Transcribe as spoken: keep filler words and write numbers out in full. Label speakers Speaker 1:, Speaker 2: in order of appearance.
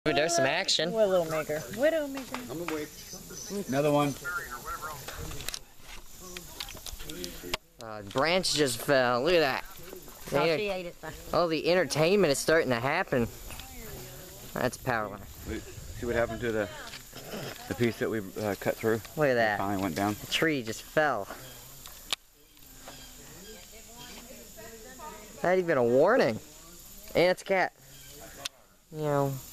Speaker 1: There's some action.
Speaker 2: Widowmaker. Widowmaker.
Speaker 3: I'm gonna wait. Another one.
Speaker 1: Uh, branch just fell. Look at that.
Speaker 2: Oh,
Speaker 1: The
Speaker 2: she ate it.
Speaker 1: oh, the entertainment is starting to happen. That's a power line.
Speaker 3: Wait, see what happened to the the piece that we uh, cut through?
Speaker 1: Look at that.
Speaker 3: It finally went down.
Speaker 1: The tree just fell. Not even a warning. And it's a cat. You know.